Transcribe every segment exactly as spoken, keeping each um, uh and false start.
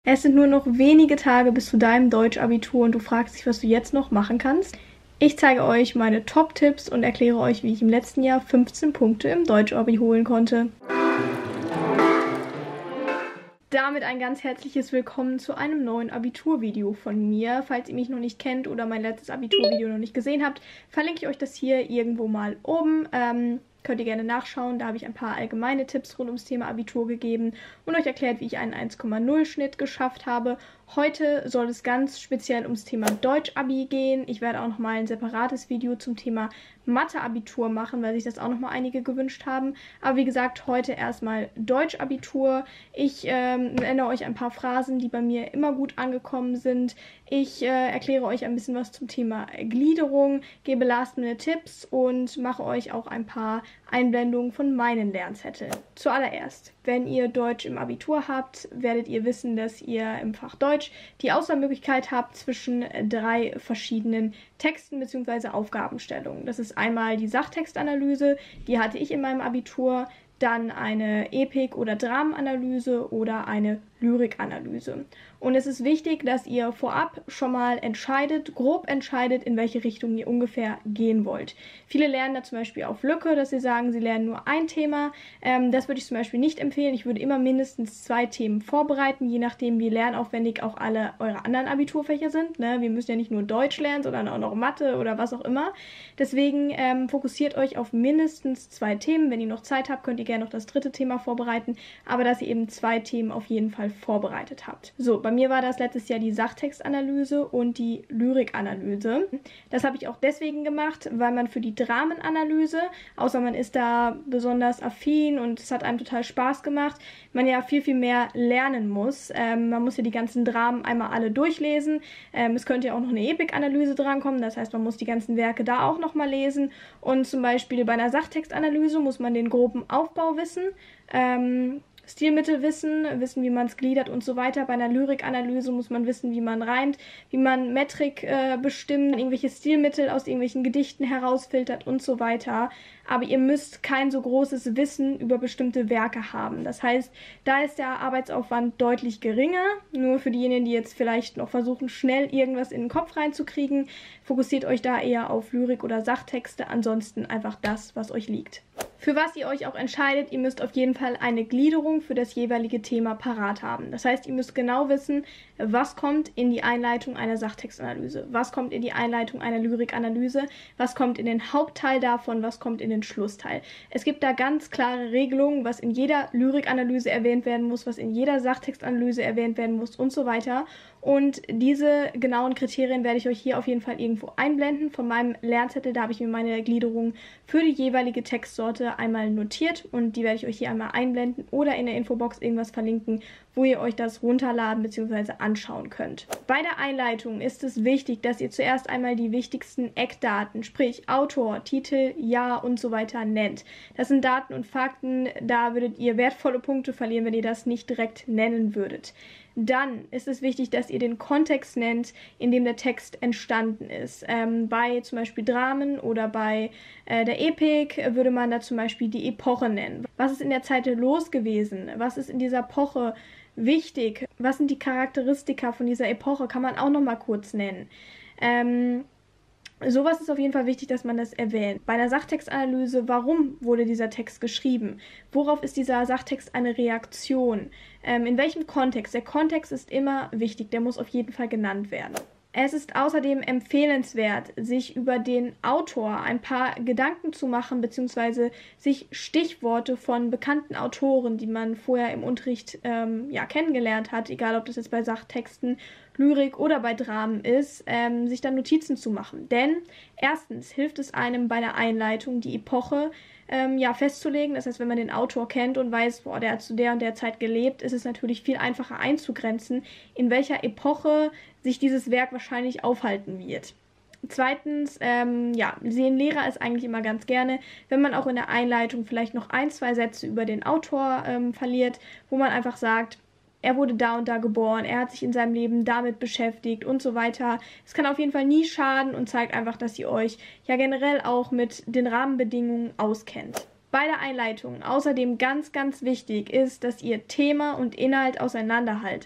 Es sind nur noch wenige Tage bis zu deinem Deutschabitur und du fragst dich, was du jetzt noch machen kannst. Ich zeige euch meine Top-Tipps und erkläre euch, wie ich im letzten Jahr fünfzehn Punkte im Deutschabi holen konnte. Damit ein ganz herzliches Willkommen zu einem neuen Abiturvideo von mir. Falls ihr mich noch nicht kennt oder mein letztes Abiturvideo noch nicht gesehen habt, verlinke ich euch das hier irgendwo mal oben. Ähm, könnt ihr gerne nachschauen. Da habe ich ein paar allgemeine Tipps rund ums Thema Abitur gegeben und euch erklärt, wie ich einen eins Komma null Schnitt geschafft habe. Heute soll es ganz speziell ums Thema Deutsch-Abi gehen. Ich werde auch nochmal ein separates Video zum Thema Mathe-Abitur machen, weil sich das auch nochmal einige gewünscht haben. Aber wie gesagt, heute erstmal Deutsch-Abitur. Ich ähm, nenne euch ein paar Phrasen, die bei mir immer gut angekommen sind. Ich äh, erkläre euch ein bisschen was zum Thema Gliederung, gebe Last-Minute-Tipps und mache euch auch ein paar Einblendungen von meinen Lernzetteln. Zuallererst, wenn ihr Deutsch im Abitur habt, werdet ihr wissen, dass ihr im Fach Deutsch die Auswahlmöglichkeit habt zwischen drei verschiedenen Texten bzw. Aufgabenstellungen. Das ist einmal die Sachtextanalyse, die hatte ich in meinem Abitur, dann eine Epik- oder Dramenanalyse oder eine Lyrikanalyse. Und es ist wichtig, dass ihr vorab schon mal entscheidet, grob entscheidet, in welche Richtung ihr ungefähr gehen wollt. Viele lernen da zum Beispiel auf Lücke, dass sie sagen, sie lernen nur ein Thema. Ähm, das würde ich zum Beispiel nicht empfehlen. Ich würde immer mindestens zwei Themen vorbereiten, je nachdem, wie lernaufwendig auch alle eure anderen Abiturfächer sind. Ne? Wir müssen ja nicht nur Deutsch lernen, sondern auch noch Mathe oder was auch immer. Deswegen ähm, fokussiert euch auf mindestens zwei Themen. Wenn ihr noch Zeit habt, könnt ihr gerne noch das dritte Thema vorbereiten, aber dass ihr eben zwei Themen auf jeden Fall vorbereitet habt. So, bei mir war das letztes Jahr die Sachtextanalyse und die Lyrikanalyse. Das habe ich auch deswegen gemacht, weil man für die Dramenanalyse, außer man ist da besonders affin und es hat einem total Spaß gemacht, man ja viel, viel mehr lernen muss. Ähm, man muss ja die ganzen Dramen einmal alle durchlesen. Ähm, es könnte ja auch noch eine Epik-Analyse drankommen, das heißt, man muss die ganzen Werke da auch nochmal lesen. Und zum Beispiel bei einer Sachtextanalyse muss man den groben Aufbau wissen, ähm, Stilmittel wissen, wissen, wie man es gliedert und so weiter. Bei einer Lyrikanalyse muss man wissen, wie man reimt, wie man Metrik äh, bestimmt, irgendwelche Stilmittel aus irgendwelchen Gedichten herausfiltert und so weiter. Aber ihr müsst kein so großes Wissen über bestimmte Werke haben. Das heißt, da ist der Arbeitsaufwand deutlich geringer. Nur für diejenigen, die jetzt vielleicht noch versuchen, schnell irgendwas in den Kopf reinzukriegen, fokussiert euch da eher auf Lyrik oder Sachtexte. Ansonsten einfach das, was euch liegt. Für was ihr euch auch entscheidet, ihr müsst auf jeden Fall eine Gliederung für das jeweilige Thema parat haben. Das heißt, ihr müsst genau wissen, was kommt in die Einleitung einer Sachtextanalyse, was kommt in die Einleitung einer Lyrikanalyse, was kommt in den Hauptteil davon, was kommt in den Schlussteil. Es gibt da ganz klare Regelungen, was in jeder Lyrikanalyse erwähnt werden muss, was in jeder Sachtextanalyse erwähnt werden muss und so weiter. Und diese genauen Kriterien werde ich euch hier auf jeden Fall irgendwo einblenden. Von meinem Lernzettel, da habe ich mir meine Gliederung für die jeweilige Textsorte einmal notiert und die werde ich euch hier einmal einblenden oder in der Infobox irgendwas verlinken, wo ihr euch das runterladen bzw. anschauen könnt. Bei der Einleitung ist es wichtig, dass ihr zuerst einmal die wichtigsten Eckdaten, sprich Autor, Titel, Jahr und so weiter nennt. Das sind Daten und Fakten, da würdet ihr wertvolle Punkte verlieren, wenn ihr das nicht direkt nennen würdet. Dann ist es wichtig, dass ihr den Kontext nennt, in dem der Text entstanden ist. Ähm, bei zum Beispiel Dramen oder bei äh, der Epik würde man da zum Beispiel die Epoche nennen. Was ist in der Zeit los gewesen? Was ist in dieser Epoche wichtig? Was sind die Charakteristika von dieser Epoche? Kann man auch noch mal kurz nennen. Ähm, Sowas ist auf jeden Fall wichtig, dass man das erwähnt. Bei einer Sachtextanalyse, warum wurde dieser Text geschrieben? Worauf ist dieser Sachtext eine Reaktion? Ähm, in welchem Kontext? Der Kontext ist immer wichtig, der muss auf jeden Fall genannt werden. Es ist außerdem empfehlenswert, sich über den Autor ein paar Gedanken zu machen, beziehungsweise sich Stichworte von bekannten Autoren, die man vorher im Unterricht ähm, ja, kennengelernt hat, egal ob das jetzt bei Sachtexten, Lyrik oder bei Dramen ist, ähm, sich dann Notizen zu machen. Denn erstens hilft es einem bei der Einleitung, die Epoche ähm, ja, festzulegen. Das heißt, wenn man den Autor kennt und weiß, boah, der hat zu der und der Zeit gelebt, ist es natürlich viel einfacher einzugrenzen, in welcher Epoche sich dieses Werk wahrscheinlich aufhalten wird. Zweitens, ähm, ja, sehen Lehrer es eigentlich immer ganz gerne, wenn man auch in der Einleitung vielleicht noch ein, zwei Sätze über den Autor ähm, verliert, wo man einfach sagt, er wurde da und da geboren, er hat sich in seinem Leben damit beschäftigt und so weiter. Es kann auf jeden Fall nie schaden und zeigt einfach, dass ihr euch ja generell auch mit den Rahmenbedingungen auskennt. Bei der Einleitung außerdem ganz, ganz wichtig ist, dass ihr Thema und Inhalt auseinanderhaltet.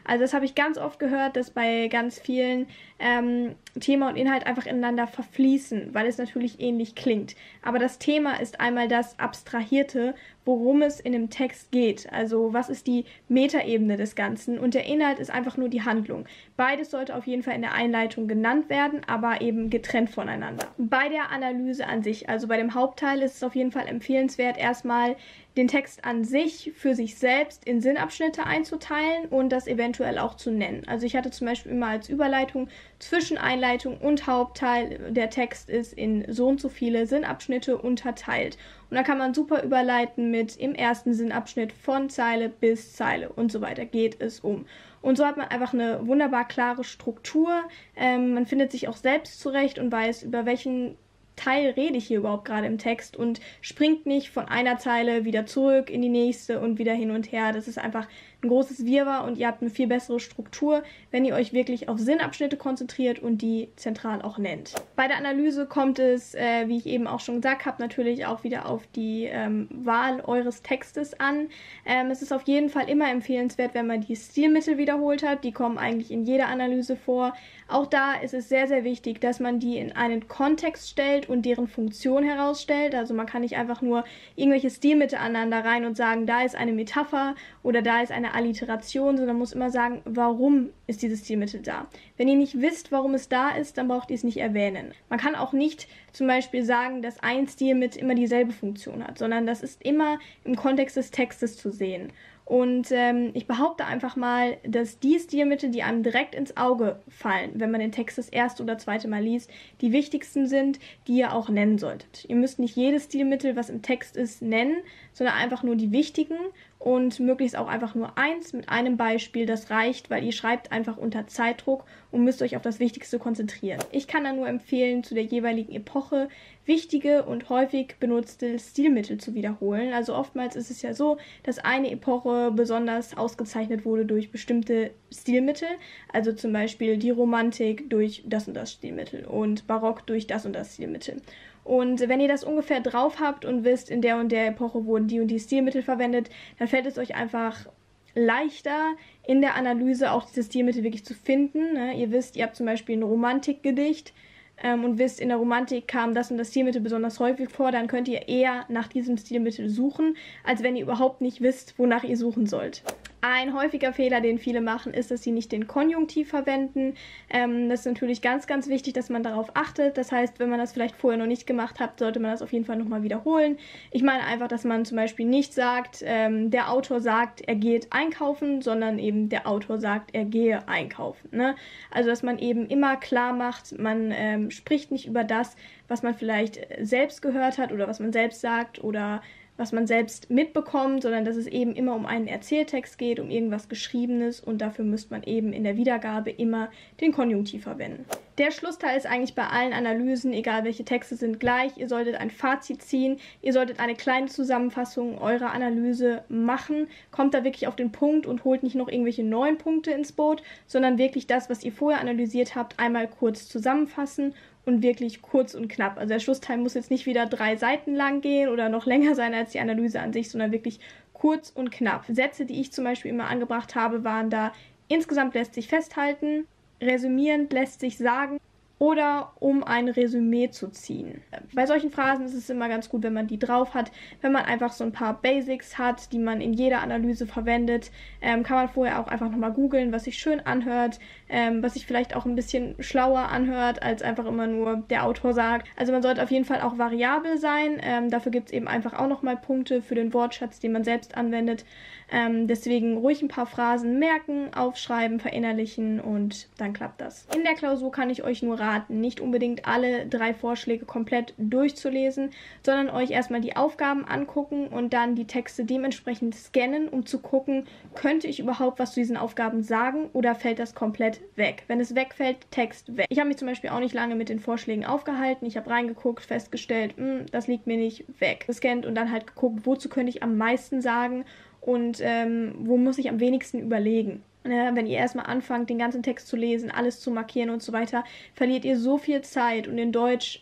Also das habe ich ganz oft gehört, dass bei ganz vielen ähm, Thema und Inhalt einfach ineinander verfließen, weil es natürlich ähnlich klingt. Aber das Thema ist einmal das Abstrahierte, worum es in dem Text geht. Also was ist die Metaebene des Ganzen und der Inhalt ist einfach nur die Handlung. Beides sollte auf jeden Fall in der Einleitung genannt werden, aber eben getrennt voneinander. Bei der Analyse an sich, also bei dem Hauptteil, ist es auf jeden Fall empfehlenswert, erstmal den Text an sich für sich selbst in Sinnabschnitte einzuteilen und das eventuell auch zu nennen. Also ich hatte zum Beispiel immer als Überleitung zwischen Einleitung und Hauptteil, der Text ist in so und so viele Sinnabschnitte unterteilt. Und da kann man super überleiten mit im ersten Sinnabschnitt von Zeile bis Zeile und so weiter geht es um. Und so hat man einfach eine wunderbar klare Struktur. Ähm, man findet sich auch selbst zurecht und weiß, über welchen Teil rede ich hier überhaupt gerade im Text und springt nicht von einer Zeile wieder zurück in die nächste und wieder hin und her. Das ist einfach ein großes Wirrwarr und ihr habt eine viel bessere Struktur, wenn ihr euch wirklich auf Sinnabschnitte konzentriert und die zentral auch nennt. Bei der Analyse kommt es, äh, wie ich eben auch schon gesagt habe, natürlich auch wieder auf die ähm, Wahl eures Textes an. Ähm, es ist auf jeden Fall immer empfehlenswert, wenn man die Stilmittel wiederholt hat. Die kommen eigentlich in jeder Analyse vor. Auch da ist es sehr, sehr wichtig, dass man die in einen Kontext stellt und deren Funktion herausstellt. Also man kann nicht einfach nur irgendwelche Stilmittel aneinander rein und sagen, da ist eine Metapher oder da ist eine Alliteration, sondern muss immer sagen, warum ist dieses Stilmittel da. Wenn ihr nicht wisst, warum es da ist, dann braucht ihr es nicht erwähnen. Man kann auch nicht zum Beispiel sagen, dass ein Stilmittel immer dieselbe Funktion hat, sondern das ist immer im Kontext des Textes zu sehen. Und ähm, ich behaupte einfach mal, dass die Stilmittel, die einem direkt ins Auge fallen, wenn man den Text das erste oder zweite Mal liest, die wichtigsten sind, die ihr auch nennen solltet. Ihr müsst nicht jedes Stilmittel, was im Text ist, nennen, sondern einfach nur die wichtigen und möglichst auch einfach nur eins mit einem Beispiel, das reicht, weil ihr schreibt einfach unter Zeitdruck und müsst euch auf das Wichtigste konzentrieren. Ich kann da nur empfehlen, zu der jeweiligen Epoche wichtige und häufig benutzte Stilmittel zu wiederholen. Also oftmals ist es ja so, dass eine Epoche besonders ausgezeichnet wurde durch bestimmte Stilmittel, also zum Beispiel die Romantik durch das und das Stilmittel und Barock durch das und das Stilmittel. Und wenn ihr das ungefähr drauf habt und wisst, in der und der Epoche wurden die und die Stilmittel verwendet, dann fällt es euch einfach leichter, in der Analyse auch diese Stilmittel wirklich zu finden. Ne? Ihr wisst, ihr habt zum Beispiel ein Romantikgedicht ähm, und wisst, in der Romantik kam das und das Stilmittel besonders häufig vor, dann könnt ihr eher nach diesem Stilmittel suchen, als wenn ihr überhaupt nicht wisst, wonach ihr suchen sollt. Ein häufiger Fehler, den viele machen, ist, dass sie nicht den Konjunktiv verwenden. Ähm, das ist natürlich ganz, ganz wichtig, dass man darauf achtet. Das heißt, wenn man das vielleicht vorher noch nicht gemacht hat, sollte man das auf jeden Fall nochmal wiederholen. Ich meine einfach, dass man zum Beispiel nicht sagt, ähm, der Autor sagt, er geht einkaufen, sondern eben der Autor sagt, er gehe einkaufen. Ne? Also, dass man eben immer klar macht, man ähm, spricht nicht über das, was man vielleicht selbst gehört hat oder was man selbst sagt oder was man selbst mitbekommt, sondern dass es eben immer um einen Erzähltext geht, um irgendwas Geschriebenes und dafür müsste man eben in der Wiedergabe immer den Konjunktiv verwenden. Der Schlussteil ist eigentlich bei allen Analysen, egal welche Texte sind, gleich. Ihr solltet ein Fazit ziehen, ihr solltet eine kleine Zusammenfassung eurer Analyse machen, kommt da wirklich auf den Punkt und holt nicht noch irgendwelche neuen Punkte ins Boot, sondern wirklich das, was ihr vorher analysiert habt, einmal kurz zusammenfassen und wirklich kurz und knapp. Also der Schlussteil muss jetzt nicht wieder drei Seiten lang gehen oder noch länger sein als die Analyse an sich, sondern wirklich kurz und knapp. Sätze, die ich zum Beispiel immer angebracht habe, waren da: insgesamt lässt sich festhalten, resümierend lässt sich sagen oder um ein Resümee zu ziehen. Bei solchen Phrasen ist es immer ganz gut, wenn man die drauf hat, wenn man einfach so ein paar Basics hat, die man in jeder Analyse verwendet, ähm, kann man vorher auch einfach nochmal googeln, was sich schön anhört, ähm, was sich vielleicht auch ein bisschen schlauer anhört, als einfach immer nur der Autor sagt. Also man sollte auf jeden Fall auch variabel sein, ähm, dafür gibt es eben einfach auch nochmal Punkte für den Wortschatz, den man selbst anwendet. Ähm, deswegen ruhig ein paar Phrasen merken, aufschreiben, verinnerlichen und dann klappt das. In der Klausur kann ich euch nur raten, nicht unbedingt alle drei Vorschläge komplett durchzulesen, sondern euch erstmal die Aufgaben angucken und dann die Texte dementsprechend scannen, um zu gucken, könnte ich überhaupt was zu diesen Aufgaben sagen oder fällt das komplett weg? Wenn es wegfällt, Text weg. Ich habe mich zum Beispiel auch nicht lange mit den Vorschlägen aufgehalten. Ich habe reingeguckt, festgestellt, mh, das liegt mir nicht, weg. Gescannt und dann halt geguckt, wozu könnte ich am meisten sagen und ähm, wo muss ich am wenigsten überlegen. Ja, wenn ihr erstmal anfangt, den ganzen Text zu lesen, alles zu markieren und so weiter, verliert ihr so viel Zeit und in Deutsch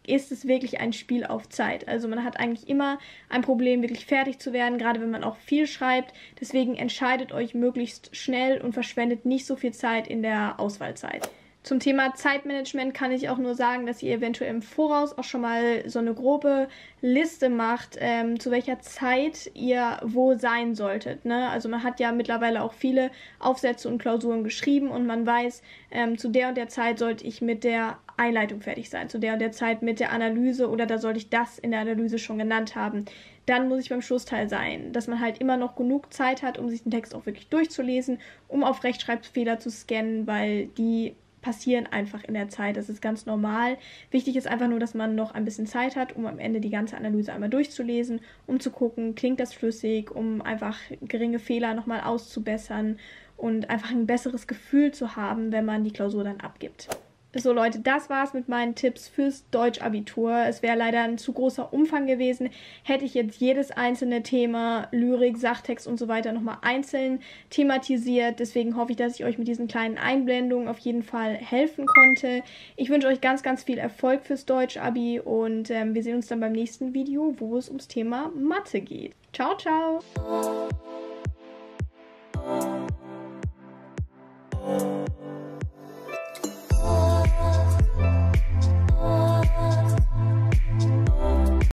ist es wirklich ein Spiel auf Zeit. Also man hat eigentlich immer ein Problem, wirklich fertig zu werden, gerade wenn man auch viel schreibt. Deswegen entscheidet euch möglichst schnell und verschwendet nicht so viel Zeit in der Auswahlzeit. Zum Thema Zeitmanagement kann ich auch nur sagen, dass ihr eventuell im Voraus auch schon mal so eine grobe Liste macht, ähm, zu welcher Zeit ihr wo sein solltet. Ne? Also man hat ja mittlerweile auch viele Aufsätze und Klausuren geschrieben und man weiß, ähm, zu der und der Zeit sollte ich mit der Einleitung fertig sein, zu der und der Zeit mit der Analyse oder da sollte ich das in der Analyse schon genannt haben. Dann muss ich beim Schlussteil sein, dass man halt immer noch genug Zeit hat, um sich den Text auch wirklich durchzulesen, um auf Rechtschreibfehler zu scannen, weil die passieren einfach in der Zeit. Das ist ganz normal. Wichtig ist einfach nur, dass man noch ein bisschen Zeit hat, um am Ende die ganze Analyse einmal durchzulesen, um zu gucken, klingt das flüssig, um einfach geringe Fehler nochmal auszubessern und einfach ein besseres Gefühl zu haben, wenn man die Klausur dann abgibt. So Leute, das war's mit meinen Tipps fürs Deutschabitur. Es wäre leider ein zu großer Umfang gewesen. Hätte ich jetzt jedes einzelne Thema, Lyrik, Sachtext und so weiter nochmal einzeln thematisiert. Deswegen hoffe ich, dass ich euch mit diesen kleinen Einblendungen auf jeden Fall helfen konnte. Ich wünsche euch ganz, ganz viel Erfolg fürs Deutschabi und ähm, wir sehen uns dann beim nächsten Video, wo es ums Thema Mathe geht. Ciao, ciao!